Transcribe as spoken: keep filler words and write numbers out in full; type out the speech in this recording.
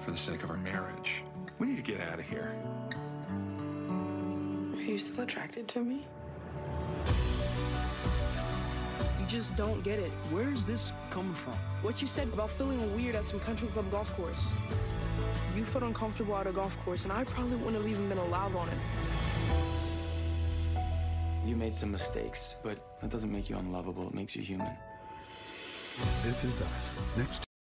for the sake of our marriage. We need to get out of here. Are you still attracted to me? You just don't get it. Where's this coming from? What you said about feeling weird at some country club golf course. You felt uncomfortable at a golf course, and I probably wouldn't have even been allowed on it. You made some mistakes, but that doesn't make you unlovable. It makes you human. This Is Us. Next